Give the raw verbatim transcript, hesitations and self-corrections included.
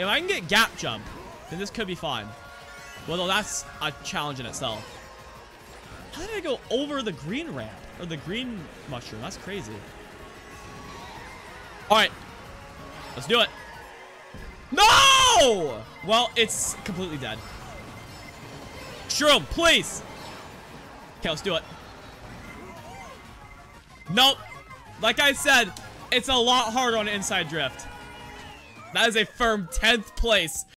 If I can get gap jump, then this could be fine. Well, that's a challenge in itself. How did I go over the green ramp? Or the green mushroom? That's crazy. Alright. Let's do it. No! Well, it's completely dead. Shroom, please! Okay, let's do it. Nope. Like I said, it's a lot harder on inside drift. That is a firm tenth place